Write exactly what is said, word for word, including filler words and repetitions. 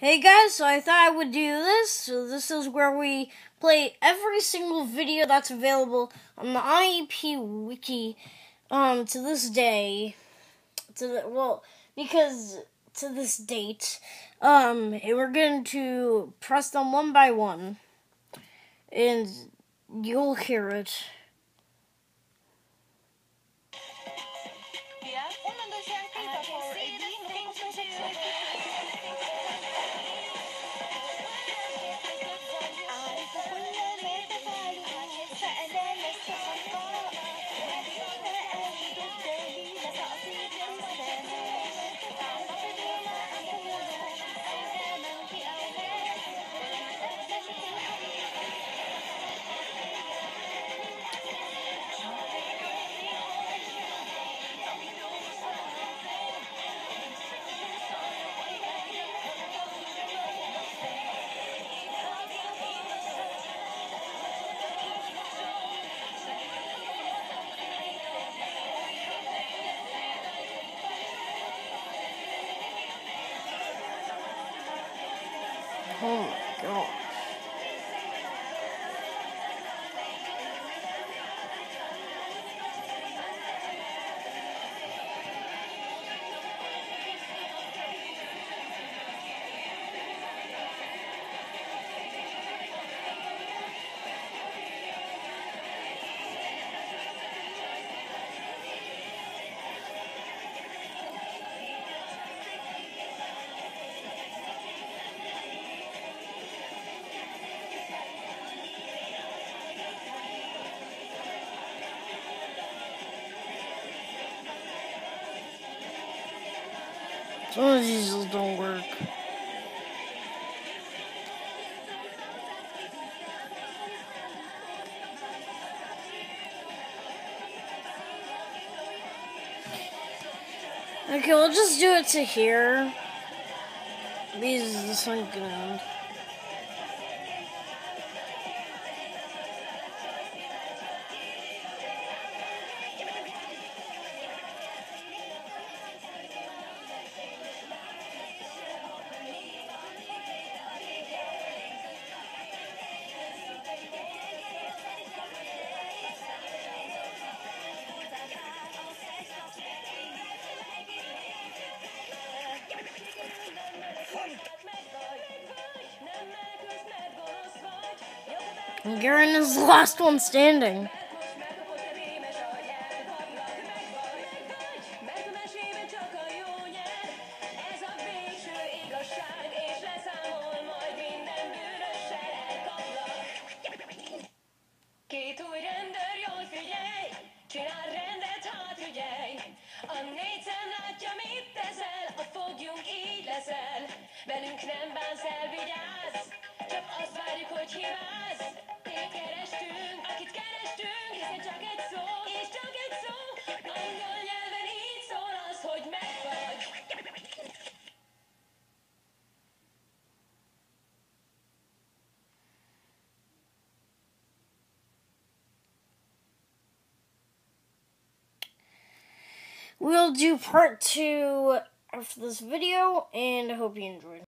Hey guys, so I thought I would do this. So this is where we play every single video that's available on the I E P wiki um to this day. To the, well, because to this date. Um and we're going to press them one by one. And you'll hear it. Oh my god. Some of these just don't work. Okay, we'll just do it to here. These this one gonna end. And Garen is the last one standing. Velünk nem bánsz el, vigyázz, csak azt várjuk, hogy hibázz. Téged kerestünk, akit kerestünk, hiszen csak egy szó, és csak egy szó. Angol nyelven így szól az, hogy megvagy. We'll do part two after this video, and I hope you enjoyed.